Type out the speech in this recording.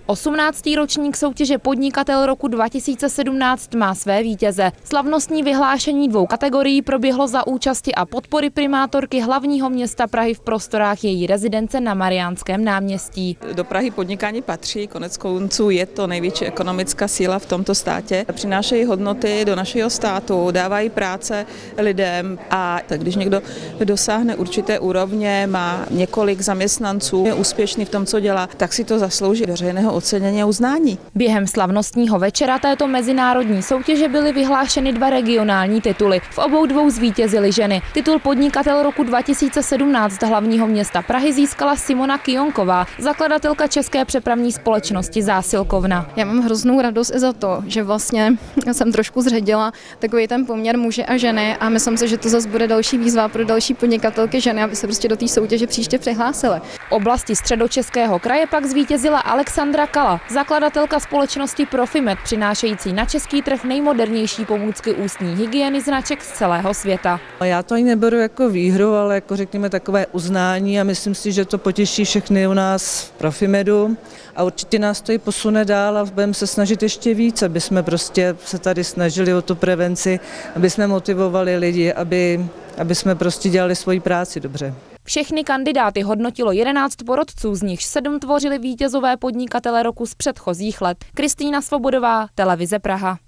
18. ročník soutěže Podnikatel roku 2017 má své vítěze. Slavnostní vyhlášení 2 kategorií proběhlo za účasti a podpory primátorky hlavního města Prahy v prostorách její rezidence na Mariánském náměstí. Do Prahy podnikání patří, konec konců je to největší ekonomická síla v tomto státě. Přinášejí hodnoty do našeho státu, dávají práce lidem a tak když někdo dosáhne určité úrovně, má několik zaměstnanců, je úspěšný v tom, co dělá, tak si to zaslouží veřejného ocenění a uznání. Během slavnostního večera této mezinárodní soutěže byly vyhlášeny 2 regionální tituly. V obou 2 zvítězily ženy. Titul Podnikatel roku 2017 hlavního města Prahy získala Simona Kionková, zakladatelka České přepravní společnosti Zásilkovna. Já mám hroznou radost i za to, že vlastně jsem trošku zředila takový ten poměr muže a ženy a myslím si, že to zase bude další výzva pro další podnikatelky ženy, aby se prostě do té soutěže příště přihlásily. V oblasti Středočeského kraje pak zvítězila Alexandra Kala, zakladatelka společnosti Profimed, přinášející na český trh nejmodernější pomůcky ústní hygieny značek z celého světa. Já to ani neberu jako výhru, ale jako řekněme takové uznání a myslím si, že to potěší všechny u nás v Profimedu a určitě nás to i posune dál a budeme se snažit ještě víc, aby jsme prostě se tady snažili o tu prevenci, aby jsme motivovali lidi, aby jsme prostě dělali svoji práci dobře. Všechny kandidáty hodnotilo 11 porotců, z nichž 7 tvořili vítězové podnikatele roku z předchozích let. Kristýna Svobodová, Televize Praha.